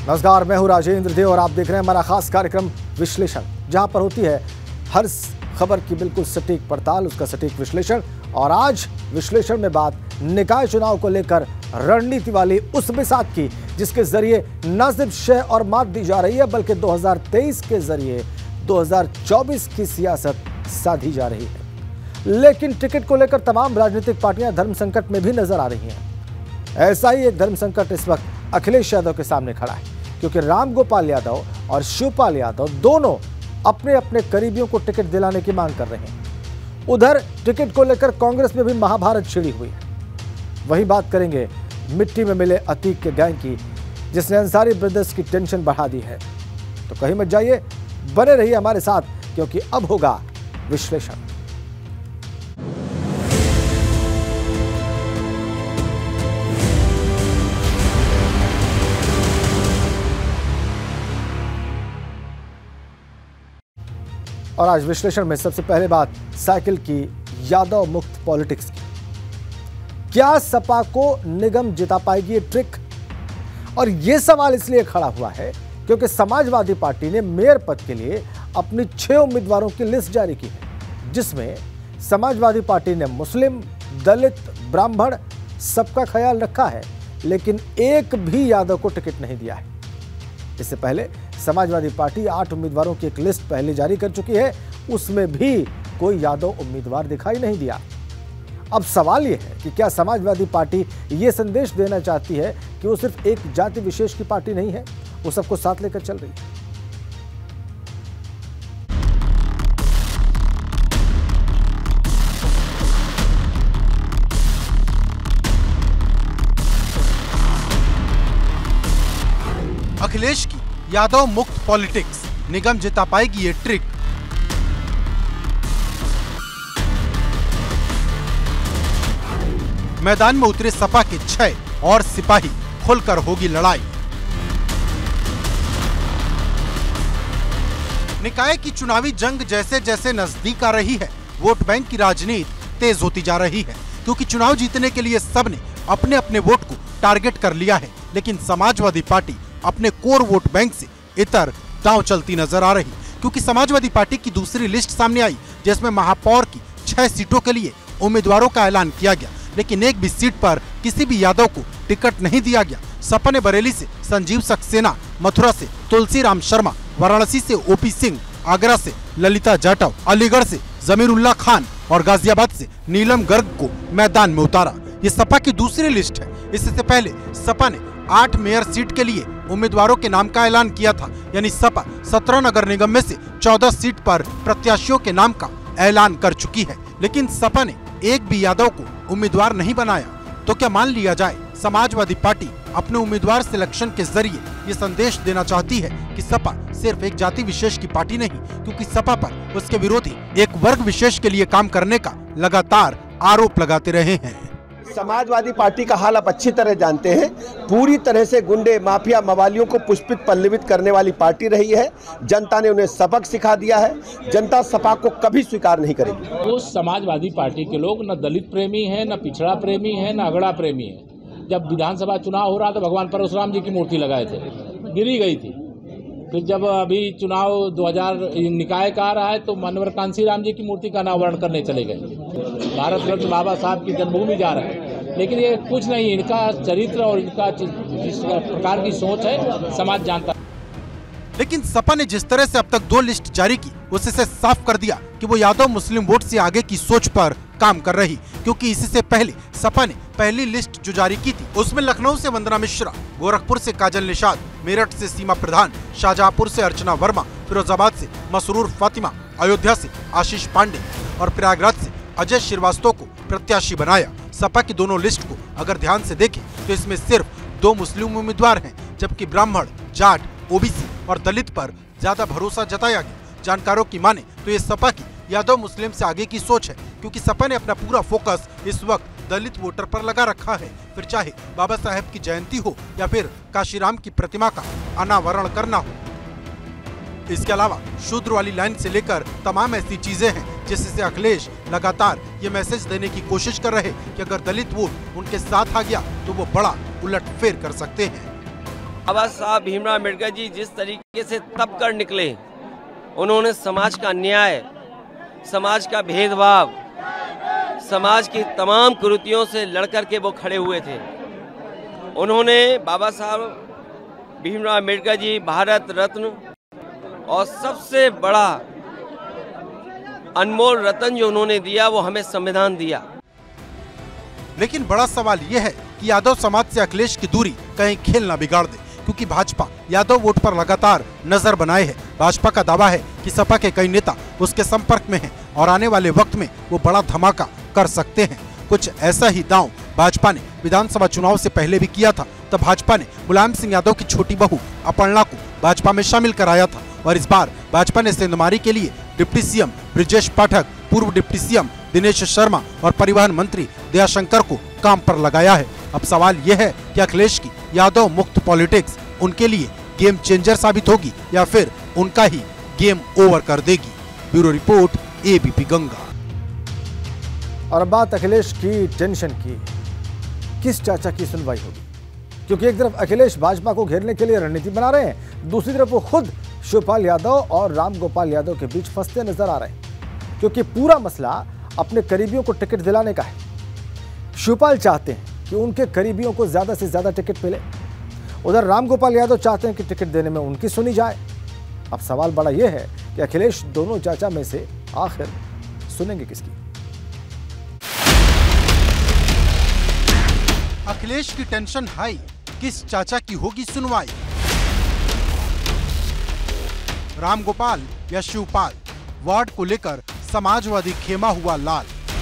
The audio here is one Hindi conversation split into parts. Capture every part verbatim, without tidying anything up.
नमस्कार, मैं हूं राजेंद्र देव और आप देख रहे हैं हमारा खास कार्यक्रम विश्लेषण, जहां पर होती है हर खबर की बिल्कुल सटीक पड़ताल, उसका सटीक विश्लेषण। और आज विश्लेषण में बात निकाय चुनाव को लेकर रणनीति वाली उस मिसाक की, जिसके जरिए न सिर्फ शय और मात दी जा रही है, बल्कि दो हज़ार तेईस के जरिए दो हज़ार चौबीस की सियासत साधी जा रही है। लेकिन टिकट को लेकर तमाम राजनीतिक पार्टियां धर्म संकट में भी नजर आ रही हैं। ऐसा ही एक धर्म संकट इस वक्त अखिलेश यादव के सामने खड़ा है, क्योंकि राम गोपाल यादव और शिवपाल यादव दोनों अपने अपने करीबियों को टिकट दिलाने की मांग कर रहे हैं। उधर टिकट को लेकर कांग्रेस में भी महाभारत छिड़ी हुई है। वही बात करेंगे मिट्टी में मिले अतीक के गैंग की, जिसने अंसारी ब्रदर्स की टेंशन बढ़ा दी है। तो कहीं मत जाइए, बने रहिए हमारे साथ, क्योंकि अब होगा विश्लेषण। और आज विश्लेषण में सबसे पहले बात साइकिल की, यादव मुक्त पॉलिटिक्स की। क्या सपा को निगम जिता पाएगी ये ट्रिक? और ये सवाल इसलिए खड़ा हुआ है क्योंकि समाजवादी पार्टी ने मेयर पद के लिए अपनी छह उम्मीदवारों की लिस्ट जारी की है, जिसमें समाजवादी पार्टी ने मुस्लिम, दलित, ब्राह्मण सबका ख्याल रखा है, लेकिन एक भी यादव को टिकट नहीं दिया है। इससे पहले समाजवादी पार्टी आठ उम्मीदवारों की एक लिस्ट पहले जारी कर चुकी है, उसमें भी कोई यादव उम्मीदवार दिखाई नहीं दिया। अब सवाल यह है कि क्या समाजवादी पार्टी यह संदेश देना चाहती है कि वो सिर्फ एक जाति विशेष की पार्टी नहीं है, वो सबको साथ लेकर चल रही है। अखिलेश की यादव मुक्त पॉलिटिक्स, निगम जिता पाएगी ये ट्रिक। मैदान में उतरे सपा के छह और सिपाही, खुलकर होगी लड़ाई। निकाय की चुनावी जंग जैसे जैसे नजदीक आ रही है, वोट बैंक की राजनीति तेज होती जा रही है, क्योंकि चुनाव जीतने के लिए सबने अपने अपने वोट को टारगेट कर लिया है। लेकिन समाजवादी पार्टी अपने कोर वोट बैंक से इतर दांव चलती नजर आ रही, क्योंकि समाजवादी पार्टी की दूसरी लिस्ट सामने आई, जिसमें महापौर की छह सीटों के लिए उम्मीदवारों का ऐलान किया गया, लेकिन एक भी सीट पर किसी भी यादव को टिकट नहीं दिया गया। सपा ने बरेली से संजीव सक्सेना, मथुरा से तुलसीराम शर्मा, वाराणसी से ओपी सिंह, आगरा से ललिता जाटव, अलीगढ़ से जमीरुल्लाह खान और गाजियाबाद से नीलम गर्ग को मैदान में उतारा। ये सपा की दूसरी लिस्ट है। इससे पहले सपा ने आठ मेयर सीट के लिए उम्मीदवारों के नाम का ऐलान किया था, यानी सपा सत्रह नगर निगम में से चौदह सीट पर प्रत्याशियों के नाम का ऐलान कर चुकी है। लेकिन सपा ने एक भी यादव को उम्मीदवार नहीं बनाया। तो क्या मान लिया जाए समाजवादी पार्टी अपने उम्मीदवार सिलेक्शन के जरिए ये संदेश देना चाहती है कि सपा सिर्फ एक जाति विशेष की पार्टी नहीं, क्योंकि सपा पर उसके विरोधी एक वर्ग विशेष के लिए काम करने का लगातार आरोप लगाते रहे हैं। समाजवादी पार्टी का हाल आप अच्छी तरह जानते हैं। पूरी तरह से गुंडे, माफिया, मवालियों को पुष्पित पल्लवित करने वाली पार्टी रही है। जनता ने उन्हें सबक सिखा दिया है। जनता सपा को कभी स्वीकार नहीं करेगी। वो समाजवादी पार्टी के लोग न दलित प्रेमी हैं, न पिछड़ा प्रेमी है, न अगड़ा प्रेमी है। जब विधानसभा चुनाव हो रहा था, भगवान परशुराम जी की मूर्ति लगाए थे, गिरी गई थी। फिर जब अभी चुनाव दो हज़ार निकाय का आ रहा है, तो मानवर कांसीराम जी की मूर्ति का अनावरण करने चले गए। भारत रत्न बाबा साहब की जन्मभूमि जा रहे हैं, लेकिन ये कुछ नहीं, इनका चरित्र और इनका जिस प्रकार की सोच है समाज जानता है। लेकिन सपा ने जिस तरह से अब तक दो लिस्ट जारी की, उससे साफ कर दिया कि वो यादव मुस्लिम वोट से आगे की सोच पर काम कर रही, क्योंकि इससे पहले सपा ने पहली लिस्ट जो जारी की थी, उसमें लखनऊ से वंदना मिश्रा, गोरखपुर से काजल निषाद, मेरठ से सीमा प्रधान, शाहजहांपुर से अर्चना वर्मा, फिरोजाबाद से मसरूर फातिमा, अयोध्या से आशीष पांडे और प्रयागराज से अजय श्रीवास्तव को प्रत्याशी बनाया। सपा की दोनों लिस्ट को अगर ध्यान से देखें तो इसमें सिर्फ दो मुस्लिम उम्मीदवार हैं, जबकि ब्राह्मण, जाट, ओबीसी और दलित पर ज्यादा भरोसा जताया गया। जानकारों की माने तो ये सपा की यादव मुस्लिम से आगे की सोच है, क्योंकि सपा ने अपना पूरा फोकस इस वक्त दलित वोटर पर लगा रखा है। फिर चाहे बाबा साहेब की जयंती हो या फिर काशीराम की प्रतिमा का अनावरण करना हो। इसके अलावा शूद्र वाली लाइन से लेकर तमाम ऐसी चीजें हैं जिससे अखिलेश लगातार ये मैसेज देने की कोशिश कर रहे कि अगर दलित वोट उनके साथ आ गया तो वो बड़ा उलटफेर कर सकते हैं। बाबा साहब भीमराव अम्बेडकर जी जिस तरीके से तप कर निकले, उन्होंने समाज का न्याय, समाज का भेदभाव, समाज की तमाम कुरीतियों से लड़कर के वो खड़े हुए थे। उन्होंने बाबा साहब भीमराव अम्बेडकर जी भारत रत्न और सबसे बड़ा अनमोल रत्न जो उन्होंने दिया वो हमें संविधान दिया। लेकिन बड़ा सवाल यह है कि यादव समाज से अखिलेश की दूरी कहीं खेल न बिगाड़ दे, क्योंकि भाजपा यादव वोट पर लगातार नजर बनाए है। भाजपा का दावा है कि सपा के कई नेता उसके संपर्क में हैं और आने वाले वक्त में वो बड़ा धमाका कर सकते हैं। कुछ ऐसा ही दांव भाजपा ने विधानसभा चुनाव से पहले भी किया था। तब भाजपा ने मुलायम सिंह यादव की छोटी बहू अपर्णा को भाजपा में शामिल कराया था और इस बार भाजपा ने सेंधमारी के लिए डिप्टी सीएम ब्रिजेश पाठक, पूर्व डिप्टी सीएम दिनेश शर्मा और परिवहन मंत्री दयाशंकर को काम पर लगाया है। अब सवाल यह है कि अखिलेश की यादव मुक्त पॉलिटिक्स उनके लिए गेम चेंजर साबित होगी या फिर उनका ही गेम ओवर कर देगी। Bureau report, ABP Ganga. और अब बात अखिलेश की टेंशन की, किस चाचा की सुनवाई होगी? क्योंकि एक तरफ अखिलेश भाजपा को घेरने के लिए रणनीति बना रहे हैं, दूसरी तरफ वो खुद शिवपाल यादव और रामगोपाल यादव के बीच फंसते नजर आ रहे हैं, क्योंकि पूरा मसला अपने करीबियों को टिकट दिलाने का है। शिवपाल चाहते हैं कि उनके करीबियों को ज्यादा से ज्यादा टिकट मिले, उधर रामगोपाल यादव चाहते हैं कि टिकट देने में उनकी सुनी जाए। अब सवाल बड़ा यह है कि अखिलेश दोनों चाचा में से आखिर सुनेंगे किसकी? अखिलेश की टेंशन हाई, किस चाचा की होगी सुनवाई? रामगोपाल या शिवपाल, वार्ड को लेकर समाजवादी खेमा हुआ लाल।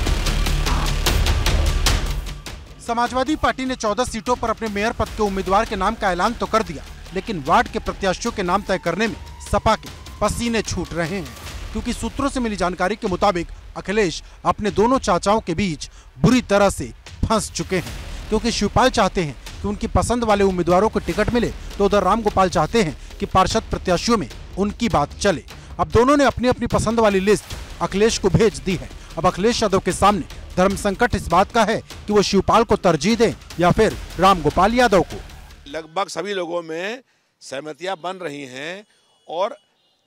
समाजवादी पार्टी ने चौदह सीटों पर अपने मेयर पद के उम्मीदवार के नाम का ऐलान तो कर दिया, लेकिन वार्ड के प्रत्याशियों के नाम तय करने में सपा के पसीने छूट रहे हैं, क्योंकि सूत्रों से मिली जानकारी के मुताबिक अखिलेश अपने दोनों चाचाओं के बीच बुरी तरह से फंस चुके हैं। क्योंकि शिवपाल चाहते हैं कि उनकी पसंद वाले उम्मीदवारों को टिकट मिले, तो उधर रामगोपाल चाहते हैं कि पार्षद प्रत्याशियों में उनकी बात चले। अब दोनों ने अपनी अपनी पसंद वाली लिस्ट अखिलेश को भेज दी है। अब अखिलेश यादव के सामने धर्म संकट इस बात का है कि वो शिवपाल को तरजीह दें या फिर रामगोपाल यादव को। लगभग सभी लोगों में सहमतियां बन रही हैं और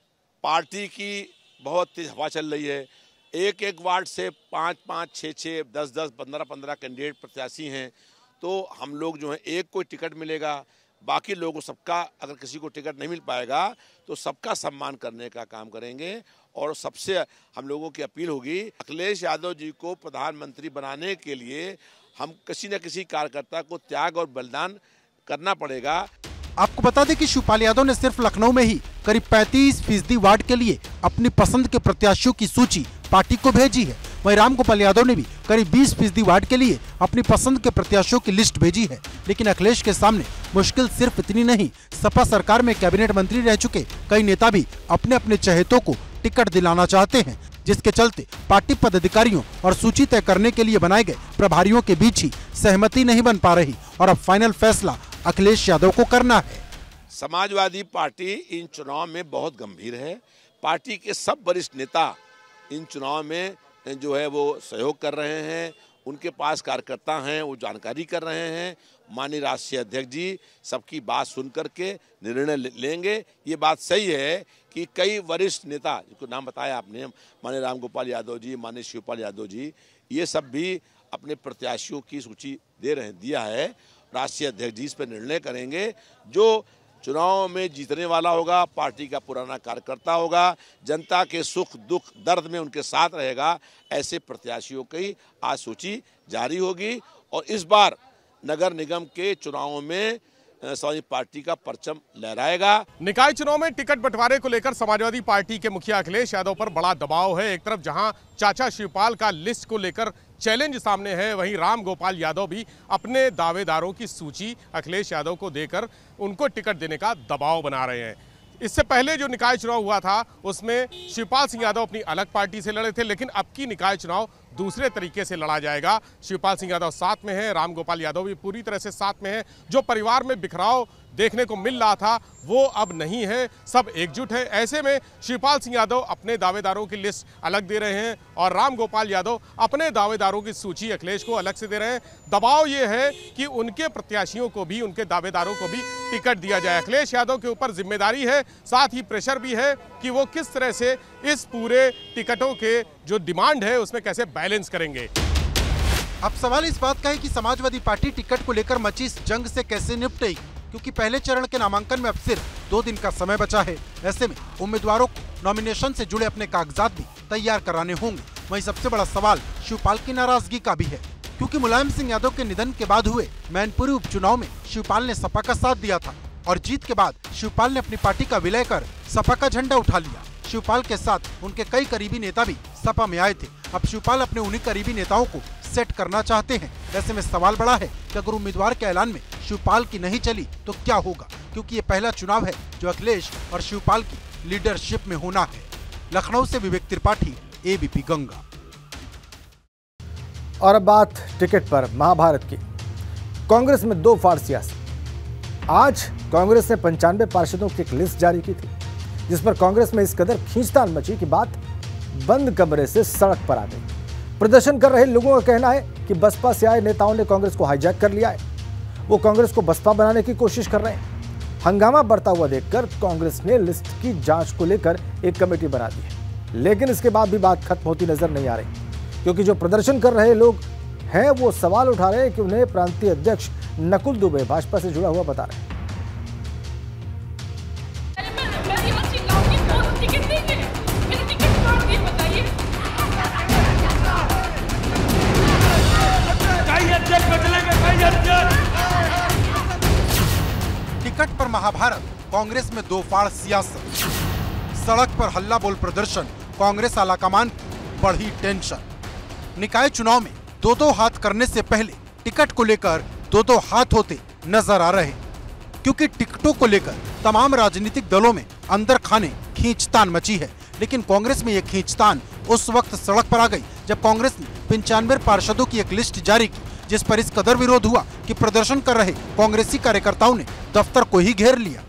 पार्टी की बहुत तेज हवा चल रही है। एक एक वार्ड से पाँच पाँच छः छः दस दस पंद्रह पंद्रह कैंडिडेट प्रत्याशी हैं, तो हम लोग जो है एक को टिकट मिलेगा, बाकी लोगों सबका अगर किसी को टिकट नहीं मिल पाएगा तो सबका सम्मान करने का काम करेंगे। और सबसे हम लोगों की अपील होगी, अखिलेश यादव जी को प्रधानमंत्री बनाने के लिए हम किसी न किसी कार्यकर्ता को त्याग और बलिदान करना पड़ेगा। आपको बता दें कि शिवपाल यादव ने सिर्फ लखनऊ में ही करीब पैंतीस फीसदी वार्ड के लिए अपनी पसंद के प्रत्याशियों की सूची पार्टी को भेजी है। वहीं रामगोपाल यादव ने भी करीब बीस फीसदी वार्ड के लिए अपनी पसंद के प्रत्याशियों की लिस्ट भेजी है। लेकिन अखिलेश के सामने मुश्किल सिर्फ इतनी नहीं, सपा सरकार में कैबिनेट मंत्री रह चुके कई नेता भी अपने अपने चहेतों को टिकट दिलाना चाहते हैं, जिसके चलते पार्टी पदाधिकारियों और सूची तय करने के लिए बनाए गए प्रभारियों के बीच ही सहमति नहीं बन पा रही और अब फाइनल फैसला अखिलेश यादव को करना है। समाजवादी पार्टी इन चुनाव में बहुत गंभीर है। पार्टी के सब वरिष्ठ नेता इन चुनाव में जो है वो सहयोग कर रहे हैं, उनके पास कार्यकर्ता हैं, वो जानकारी कर रहे हैं। माननीय राष्ट्रीय अध्यक्ष जी सबकी बात सुन करके निर्णय लेंगे। ये बात सही है कि कई वरिष्ठ नेता, जिनको नाम बताया आपने, माननीय रामगोपाल यादव जी, माननीय शिवपाल यादव जी, ये सब भी अपने प्रत्याशियों की सूची दे रहे दिया है। राष्ट्रीय अध्यक्ष जी इस पर निर्णय करेंगे। जो चुनाव में जीतने वाला होगा, पार्टी का पुराना कार्यकर्ता होगा, जनता के सुख दुख दर्द में उनके साथ रहेगा, ऐसे प्रत्याशियों की आज सूची जारी होगी। और इस बार नगर निगम के चुनावों में समाजवादी पार्टी का परचम लहराएगा। निकाय चुनाव में टिकट बंटवारे को लेकर समाजवादी पार्टी के मुखिया अखिलेश यादव पर बड़ा दबाव है। एक तरफ जहां चाचा शिवपाल का लिस्ट को लेकर चैलेंज सामने है, वहीं रामगोपाल यादव भी अपने दावेदारों की सूची अखिलेश यादव को देकर उनको टिकट देने का दबाव बना रहे हैं। इससे पहले जो निकाय चुनाव हुआ था उसमें शिवपाल सिंह यादव अपनी अलग पार्टी से लड़े थे, लेकिन अब की निकाय चुनाव दूसरे तरीके से लड़ा जाएगा। शिवपाल सिंह यादव साथ में है, रामगोपाल यादव भी पूरी तरह से साथ में है। जो परिवार में बिखराव देखने को मिल रहा था वो अब नहीं है, सब एकजुट है। ऐसे में शिवपाल सिंह यादव अपने दावेदारों की लिस्ट अलग दे रहे हैं और राम गोपाल यादव अपने दावेदारों की सूची अखिलेश को अलग से दे रहे हैं। दबाव ये है कि उनके प्रत्याशियों को भी, उनके दावेदारों को भी टिकट दिया जाए। अखिलेश यादव के ऊपर जिम्मेदारी है, साथ ही प्रेशर भी है कि वो किस तरह से इस पूरे टिकटों के जो डिमांड है उसमें कैसे बैलेंस करेंगे। अब सवाल इस बात का है कि समाजवादी पार्टी टिकट को लेकर मची इस जंग से कैसे निपटेगी, क्योंकि पहले चरण के नामांकन में अब सिर्फ दो दिन का समय बचा है। ऐसे में उम्मीदवारों को नॉमिनेशन से जुड़े अपने कागजात भी तैयार कराने होंगे। वहीं सबसे बड़ा सवाल शिवपाल की नाराजगी का भी है, क्योंकि मुलायम सिंह यादव के निधन के बाद हुए मैनपुरी उपचुनाव में शिवपाल ने सपा का साथ दिया था और जीत के बाद शिवपाल ने अपनी पार्टी का विलय कर सपा का झंडा उठा लिया। शिवपाल के साथ उनके कई करीबी नेता भी सपा में आए थे। अब शिवपाल अपने उन्हीं करीबी नेताओं को सेट करना चाहते हैं। ऐसे में सवाल बड़ा है कि अगर उम्मीदवार के ऐलान में शिवपाल की नहीं चली तो क्या होगा, क्योंकि ये पहला चुनाव है जो अखिलेश और शिवपाल की लीडरशिप में होना है। लखनऊ से विवेक त्रिपाठी, एबीपी गंगा। और अब बात टिकट पर महाभारत की। कांग्रेस में दो फाड़ सियासत। आज कांग्रेस ने पंचानवे पार्षदों की एक लिस्ट जारी की थी, जिस पर कांग्रेस में इस कदर खींचतान मची कि बात बंद कमरे से सड़क पर आ गई। प्रदर्शन कर रहे लोगों का कहना है कि बसपा से आए नेताओं ने कांग्रेस को हाईजैक कर लिया है। वो कांग्रेस को बसपा बनाने की कोशिश कर रहे हैं। हंगामा बढ़ता हुआ देखकर कांग्रेस ने लिस्ट की जांच को लेकर एक कमेटी बना दी है, लेकिन इसके बाद भी बात खत्म होती नजर नहीं आ रही, क्योंकि जो प्रदर्शन कर रहे लोग हैं वो सवाल उठा रहे हैं कि उन्हें प्रांतीय अध्यक्ष नकुल दुबे भाजपा से जुड़ा हुआ बता रहे हैं। टिकट पर महाभारत, कांग्रेस में दो फाड़ सियासत। सड़क पर हल्ला बोल प्रदर्शन, कांग्रेस आलाकमान बढ़ी टेंशन। निकाय चुनाव में दो दो हाथ करने से पहले टिकट को लेकर दो दो हाथ होते नजर आ रहे, क्योंकि टिकटों को लेकर तमाम राजनीतिक दलों में अंदर खाने खींचतान मची है। लेकिन कांग्रेस में यह खींचतान उस वक्त सड़क पर आ गई जब कांग्रेस ने पंचानवे पार्षदों की एक लिस्ट जारी की, जिस पर इस कदर विरोध हुआ कि प्रदर्शन कर रहे कांग्रेसी कार्यकर्ताओं ने दफ्तर को ही घेर लिया।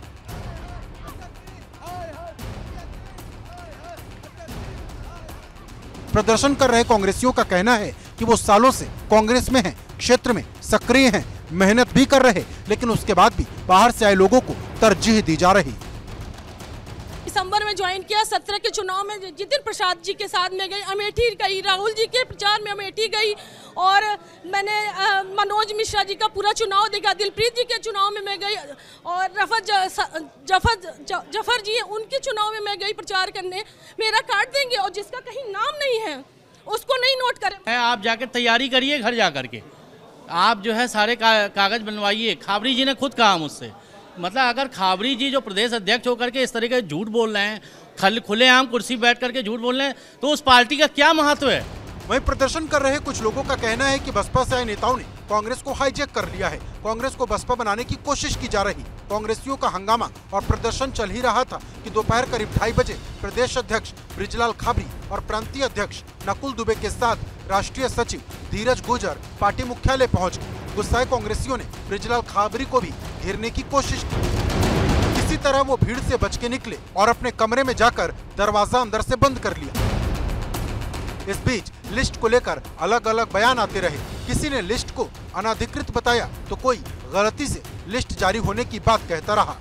प्रदर्शन कर रहे कांग्रेसियों का कहना है कि वो सालों से कांग्रेस में हैं, क्षेत्र में सक्रिय हैं, मेहनत भी कर रहे, लेकिन उसके बाद भी बाहर से आए लोगों को तरजीह दी जा रही। दिसंबर में ज्वाइन किया, सत्रह के चुनाव में जितिन प्रसाद जी के साथ में गई, अमेठी गई, राहुल जी के प्रचार में अमेठी गई और मैंने आ, मनोज मिश्रा जी का पूरा चुनाव देखा, दिलप्रीत जी के चुनाव में मैं गई और रफत जफर जफर जी उनके चुनाव में मैं गई प्रचार करने। मेरा काट देंगे और जिसका कहीं नाम नहीं है उसको नहीं नोट करें। आप जाकर तैयारी करिए, घर जा करके आप जो है सारे का, कागज बनवाइए। खाबरी जी ने खुद कहा मुझसे, मतलब अगर खाबरी जी जो प्रदेश अध्यक्ष होकर के इस तरीके से झूठ बोल रहे हैं, खल खुलेआम कुर्सी बैठ करके झूठ बोल रहे हैं, तो उस पार्टी का क्या महत्व है। वहीं प्रदर्शन कर रहे कुछ लोगों का कहना है कि बसपा से आए नेताओं ने कांग्रेस को हाईजैक कर लिया है, कांग्रेस को बसपा बनाने की कोशिश की जा रही। कांग्रेसियों का हंगामा और प्रदर्शन चल ही रहा था कि दोपहर करीब ढाई बजे प्रदेश अध्यक्ष बृजलाल खाबरी और प्रांतीय अध्यक्ष नकुल दुबे के साथ राष्ट्रीय सचिव धीरज गुर्जर पार्टी मुख्यालय पहुंच गए। गुस्साए कांग्रेसियों ने बृजलाल खाबरी को भी घेरने की कोशिश की। इसी तरह वो भीड़ से बच के निकले और अपने कमरे में जाकर दरवाजा अंदर से बंद कर लिया। इस बीच लिस्ट को लेकर अलग अलग बयान आते रहे। किसी ने लिस्ट को अनाधिकृत बताया तो कोई गलती से लिस्ट जारी होने की बात कहता रहा।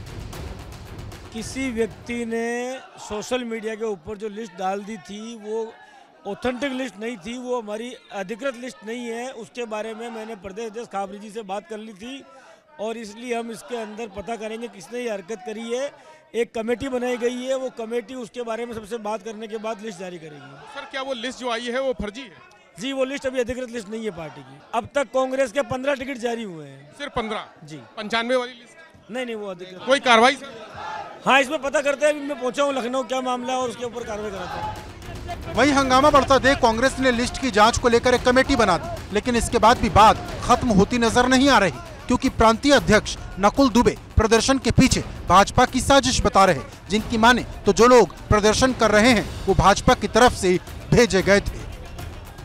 किसी व्यक्ति ने सोशल मीडिया के ऊपर जो लिस्ट डाल दी थी वो ऑथेंटिक लिस्ट नहीं थी, वो हमारी अधिकृत लिस्ट नहीं है। उसके बारे में मैंने प्रदेश अध्यक्ष खाबरी जी से बात कर ली थी और इसलिए हम इसके अंदर पता करेंगे किसने ये हरकत करी है। एक कमेटी बनाई गई है, वो कमेटी उसके बारे में सबसे बात करने के बाद लिस्ट जारी करेगी। सर क्या वो लिस्ट जो आई है वो फर्जी है? जी वो लिस्ट अभी अधिकृत लिस्ट नहीं है पार्टी की। अब तक कांग्रेस के पंद्रह टिकट जारी हुए हैं। सिर्फ पंद्रह? जी। पंचानवे वाली लिस्ट नहीं नहीं वो अधिकृत। कोई कार्रवाई? हाँ इसमें पता करते हैं, अभी मैं पहुंचा हूँ लखनऊ, क्या मामला है और उसके ऊपर कार्रवाई कराता हूँ। वहीं हंगामा बढ़ता देख कांग्रेस ने लिस्ट की जांच को लेकर एक कमेटी बना दी, लेकिन इसके बाद भी बात खत्म होती नजर नहीं आ रही, क्योंकि प्रांतीय अध्यक्ष नकुल दुबे प्रदर्शन के पीछे भाजपा की साजिश बता रहे, जिनकी माने तो जो लोग प्रदर्शन कर रहे हैं वो भाजपा की तरफ से भेजे गए थे।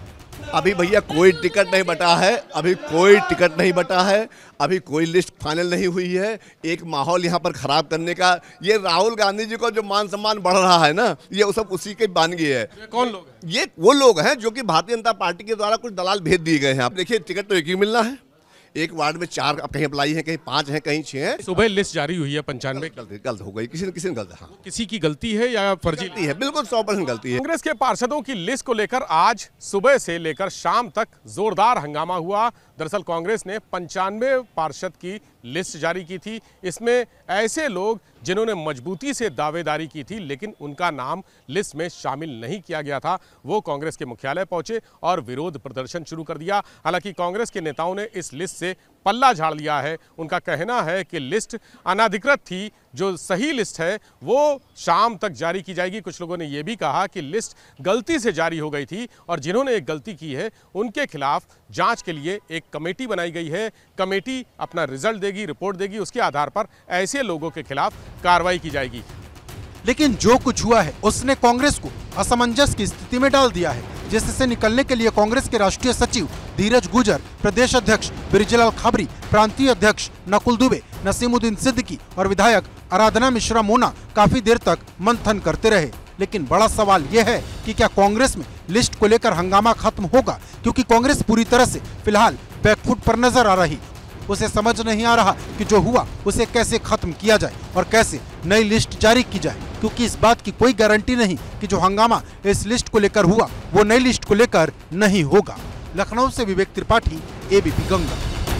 अभी भैया कोई टिकट नहीं बटा है, अभी कोई टिकट नहीं बटा है, अभी कोई लिस्ट फाइनल नहीं हुई है। एक माहौल यहाँ पर खराब करने का, ये राहुल गांधी जी को जो मान सम्मान बढ़ रहा है ना, ये सब उसी के बानगी है। ये कौन लोग हैं? ये वो लोग हैं जो कि भारतीय जनता पार्टी के द्वारा कुछ दलाल भेज दिए गए हैं। आप देखिए, टिकट तो एक ही मिलना है, एक वार्ड में चार, कहीं अप्लाई है, कहीं पांच है, कहीं छह है। सुबह लिस्ट जारी हुई है पंचानवे, गलती गलत हो गई, किसी न किसी ने गलत, हाँ किसी की गलती है या फर्जी गलती है, बिल्कुल सौ परसेंट गलती है। कांग्रेस के पार्षदों की लिस्ट को लेकर आज सुबह से लेकर शाम तक जोरदार हंगामा हुआ। दरअसल कांग्रेस ने पंचानवे पार्षद की लिस्ट जारी की थी। इसमें ऐसे लोग जिन्होंने मजबूती से दावेदारी की थी लेकिन उनका नाम लिस्ट में शामिल नहीं किया गया था, वो कांग्रेस के मुख्यालय पहुंचे और विरोध प्रदर्शन शुरू कर दिया। हालांकि कांग्रेस के नेताओं ने इस लिस्ट से पल्ला झाड़ लिया है। उनका कहना है कि लिस्ट अनाधिकृत थी, जो सही लिस्ट है वो शाम तक जारी की जाएगी। कुछ लोगों ने यह भी कहा कि लिस्ट गलती से जारी हो गई थी और जिन्होंने एक गलती की है उनके खिलाफ जांच के लिए एक कमेटी बनाई गई है। कमेटी अपना रिजल्ट देगी, रिपोर्ट देगी, उसके आधार पर ऐसे लोगों के खिलाफ कार्रवाई की जाएगी। लेकिन जो कुछ हुआ है उसने कांग्रेस को असमंजस की स्थिति में डाल दिया है, जिससे निकलने के लिए कांग्रेस के राष्ट्रीय सचिव धीरज गुजर, प्रदेश अध्यक्ष ब्रिजलाल खाबरी, प्रांतीय अध्यक्ष नकुल दुबे, नसीमुद्दीन सिद्दीकी और विधायक आराधना मिश्रा मोना काफी देर तक मंथन करते रहे। लेकिन बड़ा सवाल यह है कि क्या कांग्रेस में लिस्ट को लेकर हंगामा खत्म होगा, क्योंकि कांग्रेस पूरी तरह से फिलहाल बैकफुट पर नजर आ रही। उसे समझ नहीं आ रहा कि जो हुआ उसे कैसे खत्म किया जाए और कैसे नई लिस्ट जारी की जाए, क्योंकि इस बात की कोई गारंटी नहीं कि जो हंगामा इस लिस्ट को लेकर हुआ वो नई लिस्ट को लेकर नहीं होगा। लखनऊ से विवेक त्रिपाठी, एबीपी गंगा।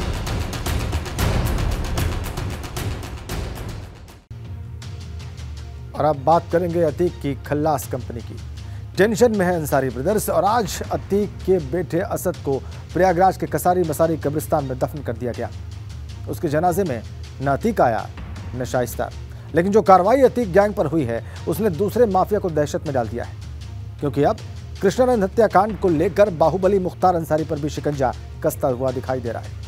और अब बात करेंगे अतीक की खल्लास कंपनी की। टेंशन में है अंसारी ब्रदर्स और आज अतीक के बेटे असद को प्रयागराज के कसारी मसारी कब्रिस्तान में दफन कर दिया गया। उसके जनाजे में न अतीक आया न शाइस्ता। लेकिन जो कार्रवाई अतीक गैंग पर हुई है उसने दूसरे माफिया को दहशत में डाल दिया है, क्योंकि अब कृष्णानंद हत्याकांड को लेकर बाहुबली मुख्तार अंसारी पर भी शिकंजा कसता हुआ दिखाई दे रहा है।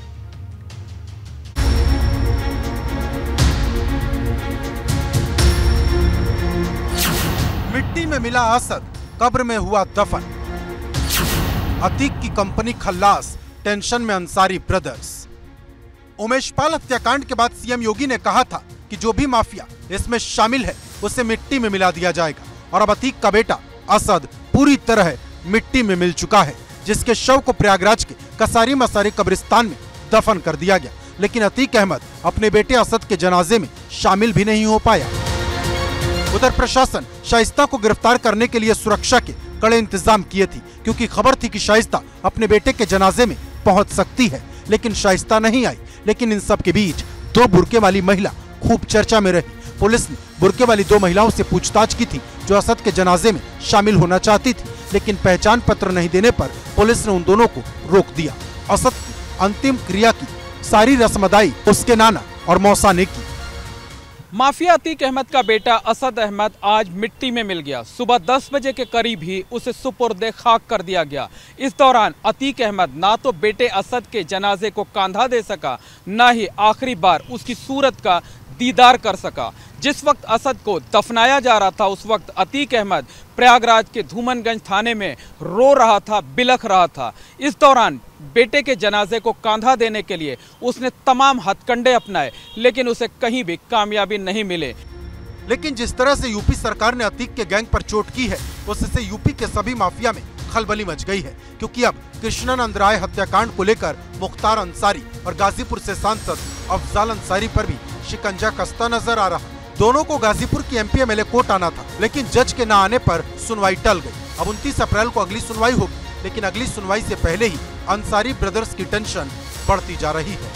मिट्टी में मिला असद, कब्र में हुआ दफन। अतीक की कंपनी खल्लास, टेंशन में अंसारी ब्रदर्स। उमेश पाल हत्याकांड के बाद सीएम योगी ने कहा था कि जो भी माफिया इसमें शामिल है उसे मिट्टी में मिला दिया जाएगा, और अब अतीक का बेटा असद पूरी तरह मिट्टी में मिल चुका है, जिसके शव को प्रयागराज के कसारी मसारी कब्रिस्तान में दफन कर दिया गया। लेकिन अतीक अहमद अपने बेटे असद के जनाजे में शामिल भी नहीं हो पाया। उधर प्रशासन शाइस्ता को गिरफ्तार करने के लिए सुरक्षा के कड़े इंतजाम किए थे, क्योंकि खबर थी कि शाइस्ता अपने बेटे के जनाजे में पहुंच सकती है, लेकिन शाइस्ता नहीं आई। लेकिन इन सब के बीच दो बुर्के वाली महिला खूब चर्चा में रही। पुलिस ने बुर्के वाली दो महिलाओं से पूछताछ की थी जो असद के जनाजे में शामिल होना चाहती थी, लेकिन पहचान पत्र नहीं देने पर पुलिस ने उन दोनों को रोक दिया। असद की अंतिम क्रिया की सारी रस्म अदाई उसके नाना और मौसा ने की। माफिया अतीक अहमद का बेटा असद अहमद आज मिट्टी में मिल गया। सुबह दस बजे के करीब ही उसे सुपुर्दे खाक कर दिया गया। इस दौरान अतीक अहमद ना तो बेटे असद के जनाजे को कांधा दे सका, ना ही आखिरी बार उसकी सूरत का दीदार कर सका। जिस वक्त असद को दफनाया जा रहा था उस वक्त अतीक अहमद प्रयागराज के धूमनगंज थाने में रो रहा था, बिलख रहा था। इस दौरान बेटे के जनाजे को कांधा देने के लिए उसने तमाम हथकंडे अपनाए, लेकिन उसे कहीं भी कामयाबी नहीं मिले। लेकिन जिस तरह से यूपी सरकार ने अतीक के गैंग पर चोट की है, उससे यूपी के सभी माफिया में खलबली मच गई है, क्योंकि अब कृष्णानंद राय हत्याकांड को लेकर मुख्तार अंसारी और गाजीपुर से सांसद अफजाल अंसारी पर भी शिकंजा कसता नजर आ रहा। दोनों को गाजीपुर की एमपी एमएलए कोर्ट आना था, लेकिन जज के न आने पर सुनवाई टल गई। अब उनतीस अप्रैल को अगली सुनवाई होगी, लेकिन अगली सुनवाई से पहले ही अंसारी ब्रदर्स की टेंशन बढ़ती जा रही है।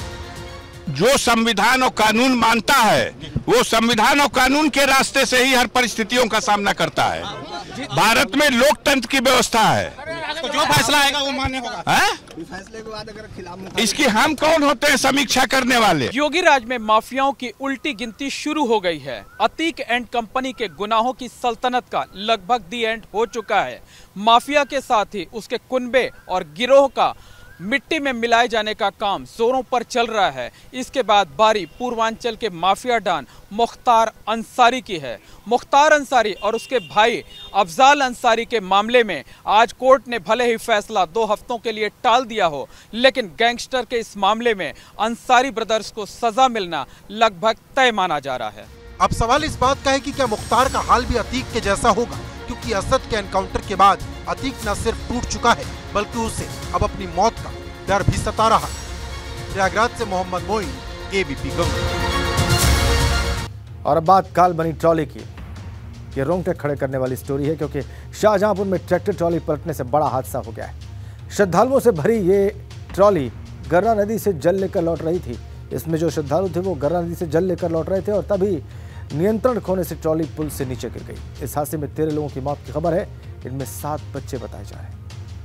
जो संविधान और कानून मानता है वो संविधान और कानून के रास्ते से ही हर परिस्थितियों का सामना करता है। भारत में लोकतंत्र की व्यवस्था है, तो जो फैसला आएगा वो मान्य होगा। फैसले के बाद अगर खिलाफ इसकी हम कौन होते हैं समीक्षा करने वाले। योगी राज में माफियाओं की उल्टी गिनती शुरू हो गई है। अतीक एंड कंपनी के गुनाहों की सल्तनत का लगभग दी एंड हो चुका है। माफिया के साथ ही उसके कुनबे और गिरोह का मिट्टी में मिलाए जाने का काम जोरों पर चल रहा है। इसके बाद बारी पूर्वांचल के माफिया डॉन मुख्तार अंसारी की है। मुख्तार अंसारी और उसके भाई अफजाल अंसारी के मामले में आज कोर्ट ने भले ही फैसला दो हफ्तों के लिए टाल दिया हो, लेकिन गैंगस्टर के इस मामले में अंसारी ब्रदर्स को सजा मिलना लगभग तय माना जा रहा है। अब सवाल इस बात का है कि क्या मुख्तार का हाल भी अतीक के जैसा होगा, क्योंकि असद के एनकाउंटर के बाद अतीक न सिर्फ टूट चुका है बल्कि उसे अब अपनी मौत का डर भी सता रहा है। प्रयागराज से मोहम्मद मोइन, एबीपी गंगा। और अब बात काल बनी ट्रॉली की। ये रोंगटे खड़े करने वाली स्टोरी है, क्योंकि शाहजहांपुर में ट्रैक्टर ट्रॉली पलटने से बड़ा हादसा हो गया है। श्रद्धालुओं से भरी ये ट्रॉली गर्रा नदी से जल लेकर लौट रही थी। इसमें जो श्रद्धालु थे वो गर्रा नदी से जल लेकर लौट रहे थे और तभी नियंत्रण खोने से ट्रॉली पुल से नीचे गिर गई। इस हादसे में तेरह लोगों की मौत की खबर है, इनमें सात बच्चे बताए जा रहे हैं।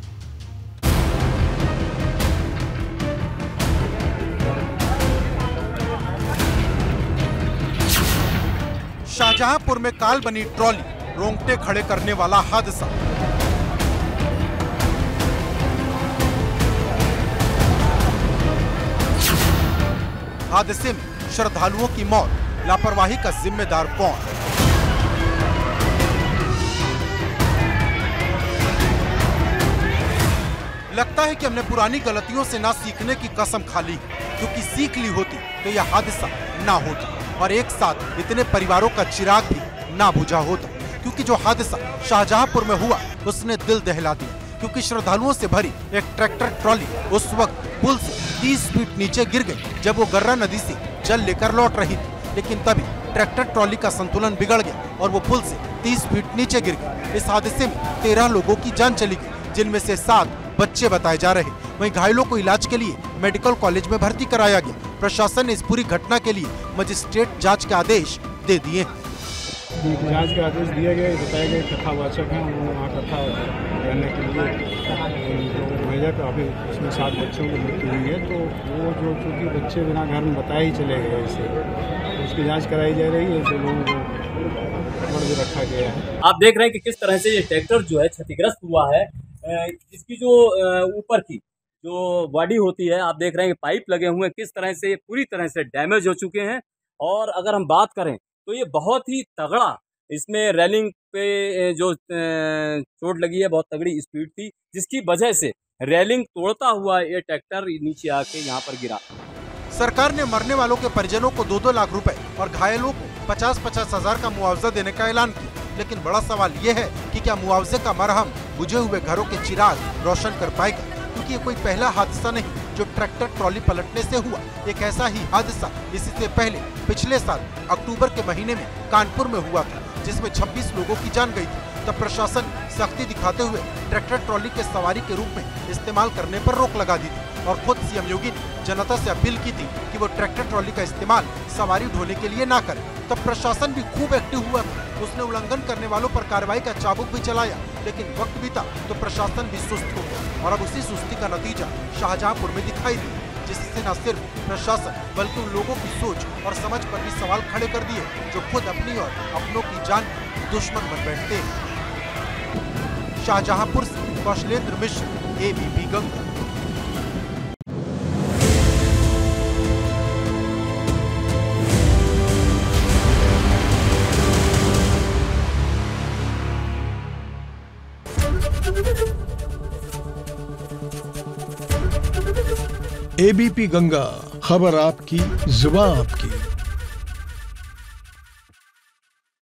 शाहजहांपुर में काल बनी ट्रॉली, रोंगटे खड़े करने वाला हादसा। हादसे में श्रद्धालुओं की मौत, लापरवाही का जिम्मेदार कौन? लगता है कि हमने पुरानी गलतियों से ना सीखने की कसम खा ली, क्योंकि सीख ली होती तो यह हादसा ना होता और एक साथ इतने परिवारों का चिराग भी ना बुझा होता। क्योंकि जो हादसा शाहजहांपुर में हुआ उसने दिल दहला दिया, क्योंकि श्रद्धालुओं से भरी एक ट्रैक्टर ट्रॉली उस वक्त पुल से तीस फीट नीचे गिर गई जब वो गर्रा नदी से जल लेकर लौट रही थी। लेकिन तभी ट्रैक्टर ट्रॉली का संतुलन बिगड़ गया और वो पुल से तीस फीट नीचे गिर गई। इस हादसे में तेरह लोगों की जान चली गई, जिनमें से सात बच्चे बताए जा रहे। वहीं घायलों को इलाज के लिए मेडिकल कॉलेज में भर्ती कराया गया। प्रशासन ने इस पूरी घटना के लिए मजिस्ट्रेट जांच के आदेश दे दिए हैं। जांच के आदेश दिए गए, बताए गए कथावाचक हैं, उन्होंने वहाँ कथा करने के लिए भेजा। तो अभी उसमें सात बच्चों की मृत्यु हुई है, तो वो जो चूँकि बच्चे बिना घर में बताए ही चले गए, इससे तो उसकी जांच कराई जा रही है। जो लोगों को खबर भी रखा गया है। आप देख रहे हैं कि किस तरह से ये ट्रैक्टर जो है क्षतिग्रस्त हुआ है। इसकी जो ऊपर की जो बॉडी होती है, आप देख रहे हैं कि पाइप लगे हुए हैं, किस तरह से ये पूरी तरह से डैमेज हो चुके हैं। और अगर हम बात करें तो ये बहुत ही तगड़ा, इसमें रेलिंग पे जो चोट लगी है, बहुत तगड़ी स्पीड थी, जिसकी वजह से रेलिंग तोड़ता हुआ ये ट्रैक्टर नीचे आके यहाँ पर गिरा। सरकार ने मरने वालों के परिजनों को दो दो लाख रुपए और घायलों को पचास पचास हजार का मुआवजा देने का ऐलान किया। लेकिन बड़ा सवाल ये है कि क्या मुआवजे का मरहम बुझे हुए घरों के चिराग रोशन कर पाएगा? क्योंकि ये कोई पहला हादसा नहीं जो ट्रैक्टर ट्रॉली पलटने से हुआ। एक ऐसा ही हादसा इससे पहले पिछले साल अक्टूबर के महीने में कानपुर में हुआ था, जिसमें छब्बीस लोगों की जान गई थी। तब प्रशासन सख्ती दिखाते हुए ट्रैक्टर ट्रॉली के सवारी के रूप में इस्तेमाल करने पर रोक लगा दी थी और खुद सीएम योगी ने जनता से अपील की थी कि वो ट्रैक्टर ट्रॉली का इस्तेमाल सवारी ढोने के लिए ना करे। तब प्रशासन भी खूब एक्टिव हुआ था, उसने उल्लंघन करने वालों पर कार्रवाई का चाबुक भी चलाया। लेकिन वक्त बीता तो प्रशासन भी सुस्त हो गया और अब उसी सुस्ती का नतीजा शाहजहांपुर में दिखाई दिया, जिससे न सिर्फ प्रशासन बल्कि उन लोगों की सोच और समझ पर भी सवाल खड़े कर दिए जो खुद अपनी और अपनों की जान दुश्मन बन बैठते हैं। शाहजहांपुर से कौशलेंद्र मिश्र, एबीपी गंगा। एबीपी गंगा, खबर आपकी, जुबान आपकी।